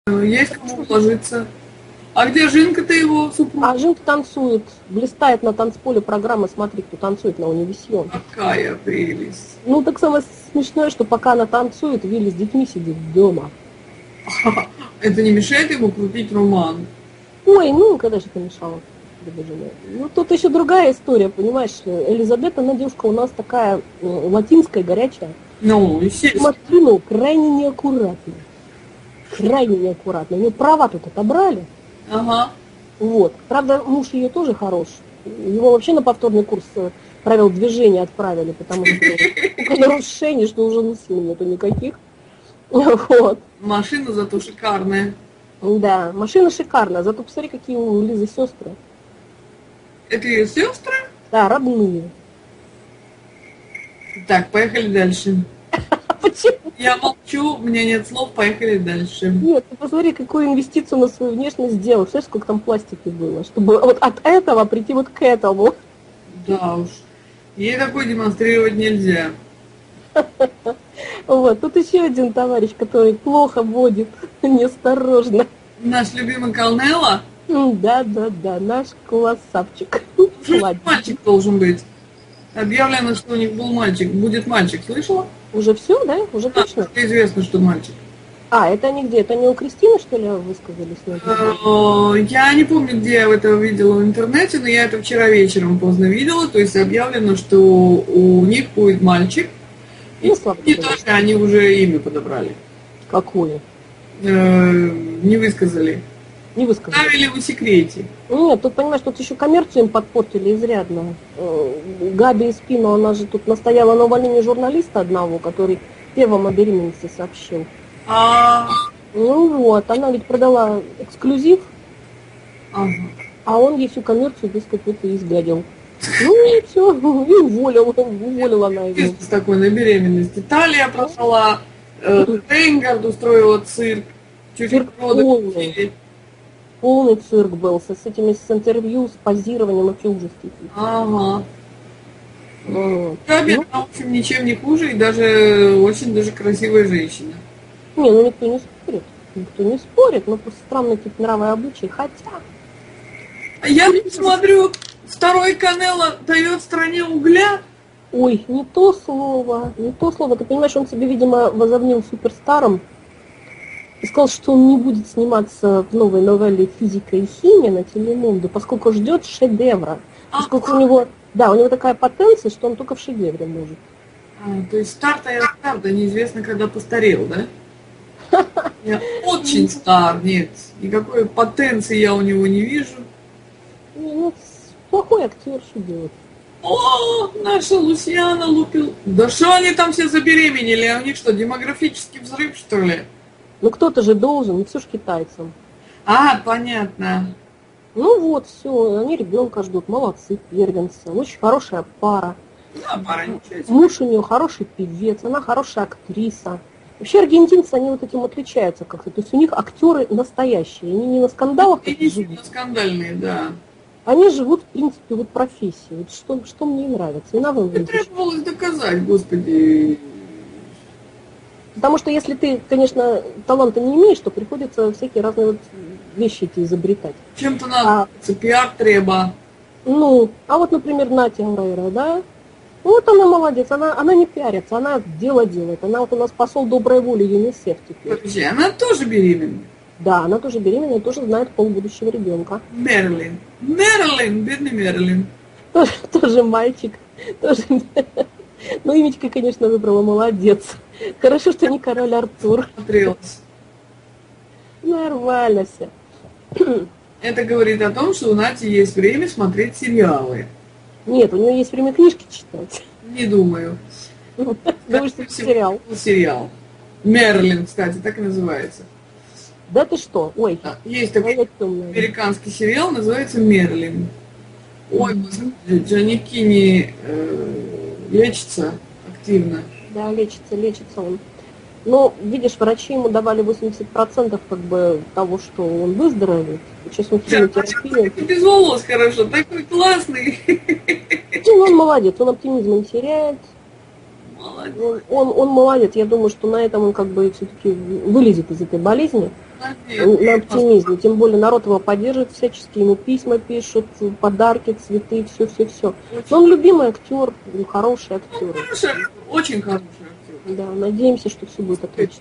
Есть кому вложиться. А где Жинка-то его супруг? А Жинка танцует, блистает на танцполе программы «Смотри, кто танцует» на Унивисион. Какая прелесть. Ну, так самое смешное, что пока она танцует, Вилли с детьми сидит дома. Это не мешает ему крутить роман? Ой, ну, когда же это мешало? Ну, тут еще другая история, понимаешь. Элизабет, она девушка у нас такая латинская, горячая. Ну, естественно. Смотри, ну, крайне неаккуратно. Крайне неаккуратно. У нее права тут отобрали. Ага. Вот. Правда, муж ее тоже хорош. Его вообще на повторный курс правил движения отправили, потому что только нарушений, что уже сил нету никаких. Вот. Машина зато шикарная. Да, машина шикарная, зато посмотри, какие у Лизы сестры. Это ее сестры? Да, родные. Так, поехали дальше. Почему? Я молчу, у меня нет слов, поехали дальше. Нет, ты посмотри, какую инвестицию на свою внешность сделал. Представляешь, сколько там пластики было, чтобы вот от этого прийти вот к этому. Да уж. Ей такое демонстрировать нельзя. Вот, тут еще один товарищ, который плохо водит, неосторожно. Наш любимый Колнелла. Да, наш классавчик. Мальчик должен быть. Объявлено, что у них был мальчик. Будет мальчик, слышала? Уже все, да? Уже точно? Известно, что мальчик. А, это они где? Это они у Кристины, что ли, высказались? Я не помню, где я это видела в интернете, но я это вчера вечером поздно видела. То есть объявлено, что у них будет мальчик. И не только они уже имя подобрали. Какое? Не высказали. Не высказали. Ставили в секрете. Нет, тут, понимаешь, тут еще коммерцию им подпортили изрядно. Габи Спино, она же тут настояла на увольнении журналиста одного, который первым о беременности сообщил. Ну вот, она ведь продала эксклюзив, а он ей всю коммерцию, так сказать, вот и изгадил. Ну и все, и уволила она его. С такой на беременности. Талия продала, Тенгард устроила цирк. Цирк полный цирк был, с этими, с интервью, с позированием, вообще ужас. Ага. Габи, она, в общем, ничем не хуже, и даже очень даже красивая женщина. Не, ну никто не спорит. Никто не спорит, но просто странный тип нрава и обычаи, хотя... Я смотрю, второй Канело дает стране угля. Ой, не то слово, не то слово. Ты понимаешь, он себе, видимо, возомнил суперстаром и сказал, что он не будет сниматься в новой новелле «Физика и химия» на Телемунду, поскольку ждет шедевра. Поскольку у него, да, у него такая потенция, что он только в шедевре может. То есть стар-то я стар, да неизвестно, когда постарел, да? Я очень стар, нет. Никакой потенции я у него не вижу. Ну, плохой актер, что делать? О, наша Лусиана лупил. Да что они там все забеременели? А у них что, демографический взрыв, что ли? Ну, кто-то же должен, не все ж китайцам. Понятно. Ну вот, все, они ребенка ждут, молодцы, первенцы. Очень хорошая пара. Да, пара ничего. Муж у нее хороший певец, она хорошая актриса. Вообще аргентинцы, они вот этим отличаются как-то. То есть у них актеры настоящие, они не на скандалах. И не сильно скандальные, да. Они живут, в принципе, вот профессией. Вот что мне и нравится. И на это требовалось доказать, господи. Потому что если ты, конечно, таланта не имеешь, то приходится всякие разные вот вещи эти изобретать. Чем-то надо, пиар треба. Ну, а вот, например, Натя Орейро, да? Вот она молодец, она не пиарится, она дело делает. Она вот у нас посол доброй воли ЮНИСЕФ теперь. Подожди, она тоже беременна? Да, она тоже беременна и тоже знает пол будущего ребенка. Мерлин, бедный Мерлин. Тоже мальчик. Тоже... Ну, имечко, конечно, выбрала молодец. Хорошо, что не король Артур. Смотрелась. Нормально все. Это говорит о том, что у Нати есть время смотреть сериалы. Нет, у нее есть время книжки читать. Не думаю. Думаешь, что это сериал? Сериал. Мерлин, кстати, так и называется. Да ты что? Ой. Да. Есть такой американский сериал, называется «Мерлин». Ой, господи, Джонни Кини лечится активно. Да, лечится он. Но, видишь, врачи ему давали 80% как бы того, что он выздоровеет. Сейчас он химиотерапию. Без волос хорошо, такой классный. Ну, он молодец, он оптимизм не теряет. Молодец. Он молодец. Я думаю, что на этом он как бы все-таки вылезет из этой болезни. на оптимизме. Тем более народ его поддерживает всячески, ему письма пишут, подарки, цветы, все. Но он любимый актер, хороший актер. Очень хороший актер. Да, надеемся, что все будет отлично.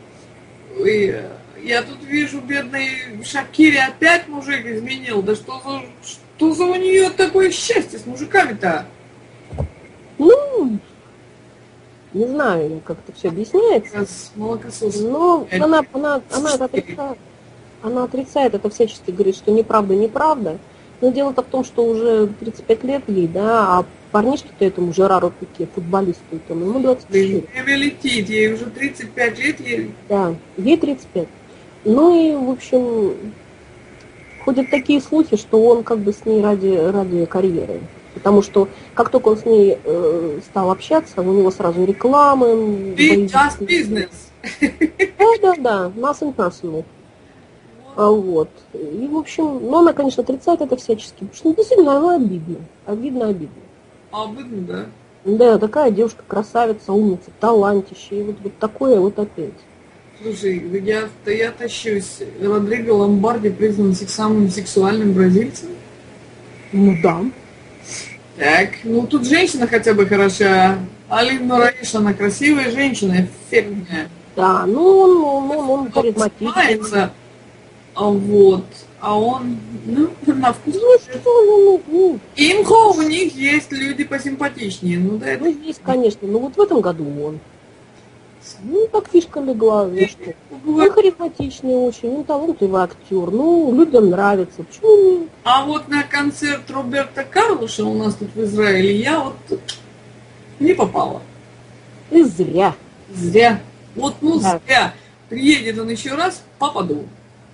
Я тут вижу, бедный Шакири опять мужик изменил. Да что за у нее такое счастье с мужиками-то? Ну, не знаю, как это все объясняется. Но она это отрицает. Она отрицает это всячески, говорит, что неправда. Но дело-то в том, что уже 35 лет ей, да, а парнишке-то этому Жерару Пике, футболисту, ему 24. Время летит, ей уже 35 лет. Да, ей 35. Ну и, в общем, ходят такие слухи, что он как бы с ней ради карьеры. Потому что как только он с ней стал общаться, у него сразу рекламы. Just business. Да, nothing personal. Вот. И, в общем, но она, конечно, отрицает это всячески, потому что действительно она обидна. Обидно. Обидно, да? Да, такая девушка, красавица, умница, талантище. И вот такое вот опять. Слушай, я тащусь. Родриго Ломбарди признан самым сексуальным бразильцем? Ну да. Так, ну тут женщина хотя бы хороша. Алина Раиш, она красивая женщина, эффектная. Да, он харизматичный. Вот. А он, на вкус. Имхо, у них есть люди посимпатичнее. Есть, конечно. Но вот в этом году он. Так фишка легла. Что? Он харизматичный очень, он талантливый актер. Людям нравится. Почему нет? А вот на концерт Роберта Карлоша у нас тут в Израиле я вот не попала. И зря. Зря. Зря. Приедет он еще раз, попаду.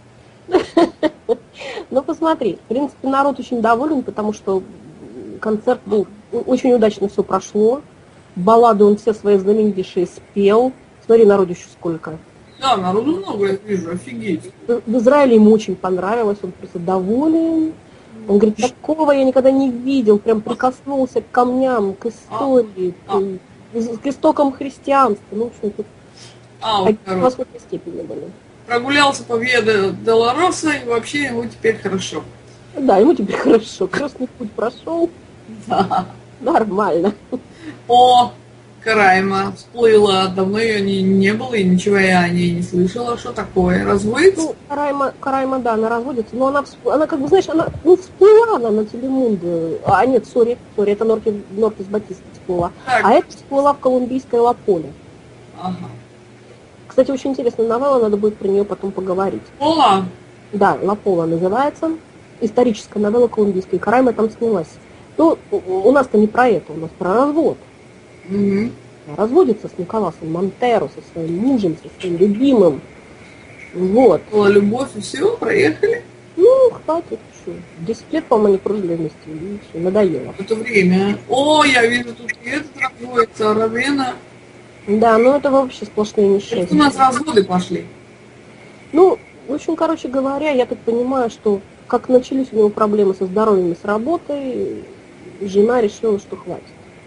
Ну, посмотри, в принципе, народ очень доволен, потому что концерт был, очень удачно все прошло. Баллады он все свои знаменитейшие спел. Смотри, народу еще сколько. Да, народу много, я вижу, офигеть. В Израиле ему очень понравилось, он просто доволен. Он говорит, такого я никогда не видел, прям прикоснулся к камням, к истории, к истокам христианства. В общем, тут в высокой степени были. Прогулялся по Виа Долороса, и вообще ему теперь хорошо. Да, ему теперь хорошо. Крестный путь прошел. Да. Нормально. О, Карайма всплыла. Давно ее не было, и ничего я о ней не слышала. Что такое? Разводится? Карайма, да, она разводится. Но она как бы, знаешь, она всплыла она на Телемунде. Нет, сори, это Нортис Батиста всплыла. Так. А это всплыла в колумбийской Ла-Поле. Ага. Кстати, очень интересная новелла, надо будет про нее потом поговорить. Пола? Да, Ла-Пола называется. Историческая новелла колумбийская. Карайма там снялась. Ну, у нас-то не про это, у нас про развод. Угу. Разводится с Николасом Монтеро, со своим мужем, со своим любимым. Вот. Любовь и все, проехали? Хватит. 10 лет, по-моему, они прожили вместе. И все, надоело. Это время. О, я вижу, тут и этот разводится, Равена. Да, это вообще сплошные несчастья. Это у нас разводы пошли. В общем, короче говоря, я так понимаю, что как начались у него проблемы со здоровьем и с работой, жена решила, что хватит.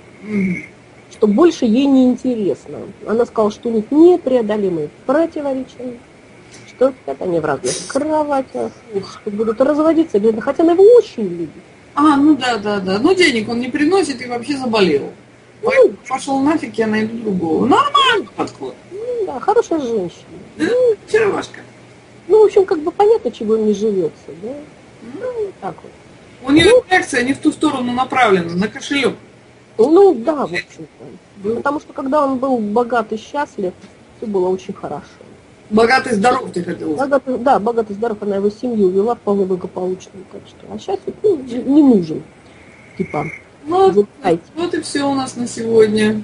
Что больше ей не интересно. Она сказала, что у них непреодолимые противоречия, что спят они в разных кроватях, что будут разводиться обязательно, хотя она его очень любит. Да. Денег он не приносит и вообще заболел. Пошел нафиг, я найду другого. Нормальный подход. Да, хорошая женщина. Да? Чаровашка. В общем, как бы понятно, чего им не живется, да? Так вот. У нее реакция не в ту сторону направлена, на кошелек. Да, в общем-то. Потому что когда он был богат и счастлив, все было очень хорошо. Богатый здоров, ты хотела сказать. Богатый здоров, она его семью вела вполне благополучно. Так что, а сейчас не нужен. Типа. Вот и все у нас на сегодня.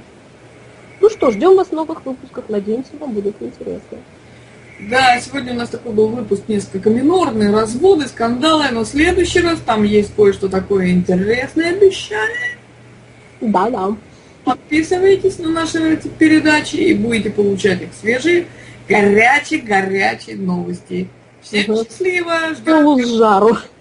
Ну что, ждем вас в новых выпусках. Надеемся, вам будет интересно. Да, сегодня у нас такой был выпуск несколько минорный, разводы, скандалы, но в следующий раз там есть кое-что такое интересное, обещали. Да. Подписывайтесь на наши передачи и будете получать их свежие, горячие новости. Всем счастливо, ждем. Жару.